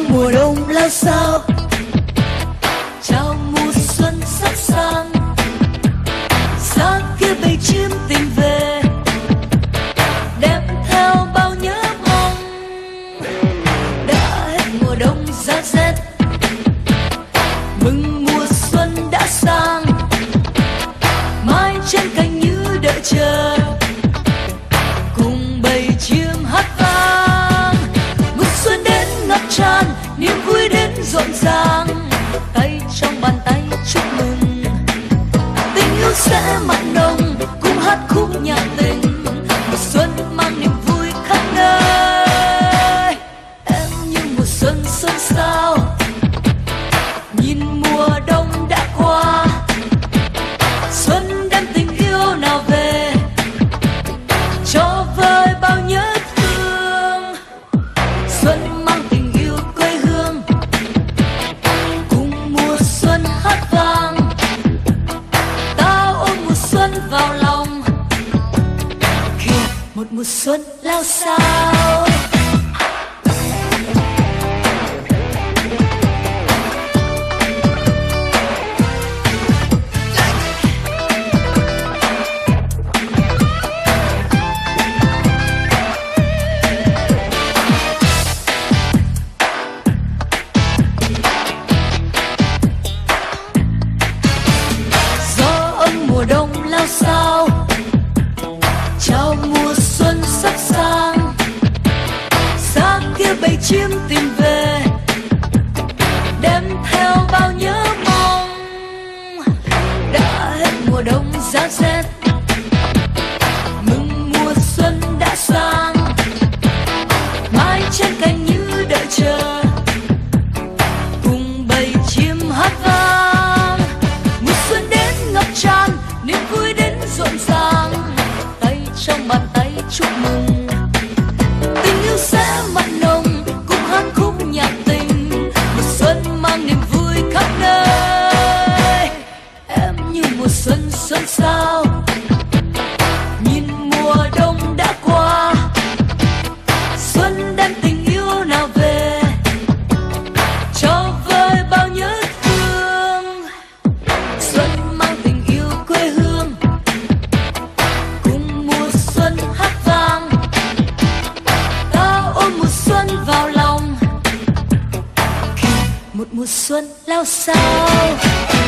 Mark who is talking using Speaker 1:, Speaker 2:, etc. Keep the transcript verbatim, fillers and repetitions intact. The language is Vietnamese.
Speaker 1: mùa đông lao sao, chào mùa xuân sắp sang. Xa kia bầy chim tìm về, đem theo bao nhớ mong. Đã hết mùa đông giá rét, mừng mùa xuân đã sang. Mai trên cành như đợi chờ, cùng bầy chim hát vang. Mùa xuân đến ngập tràn, niềm vui đến rộn ràng. Tay trong bàn tay chúc mừng, tình yêu sẽ mặn nồng, cùng hát khúc nhạc tình. Mùa xuân mang niềm vui khắp nơi. Em như mùa xuân xuân sao, nhìn mùa đông đã qua. Xuân đem tình yêu nào về, cho vơi bao nhớ thương. Xuân mang tình yêu quê hương, cùng mùa xuân hát vang. Ta ôm mùa xuân vào lòng, kìa một mùa xuân lao sao. Mùa đông lao sao, chào mùa xuân sắp sang. Xa kia bầy chim tìm về, đem theo bao nhớ mong. Đã hết mùa đông giá rét, mừng mùa xuân đã sang. Mai trên cành như đợi chờ, cùng bầy chim hát vang. Mùa xuân đến ngập tràn, niềm vui đến rộn ràng. Tay trong bàn tay chúc mừng, tình yêu sẽ mặn nồng, cùng hát khúc nhạc tình. Mùa xuân mang niềm vui khắp nơi. Em như mùa xuân xuân sao, nhìn mùa đông đã qua. Xuân đem tình yêu nào về, cho vơi bao nhớ thương. Xuân mang tình yêu quê hương, cùng mùa xuân hát vang. Ta ôm mùa xuân vào lòng, kìa một mùa xuân lao sao.